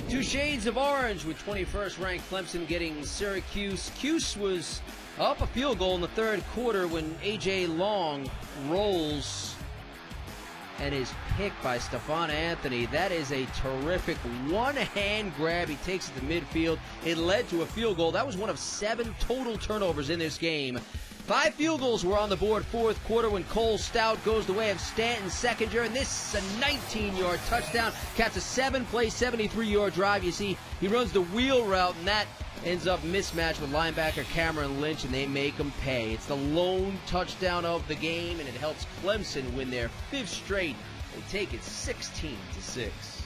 Two shades of orange with 21st ranked Clemson getting Syracuse. Cuse was up a field goal in the third quarter when A.J. Long rolls and is picked by Stephon Anthony. That is a terrific one-hand grab. He takes it to midfield. It led to a field goal. That was one of 7 total turnovers in this game. 5 field goals were on the board fourth quarter when Cole Stout goes the way of Stanton Seconder, and this is a 19-yard touchdown. Caps a 7-play, 73-yard drive. You see, he runs the wheel route, and that ends up mismatched with linebacker Cameron Lynch, and they make him pay. It's the lone touchdown of the game, and it helps Clemson win their 5th straight. They take it 16-6.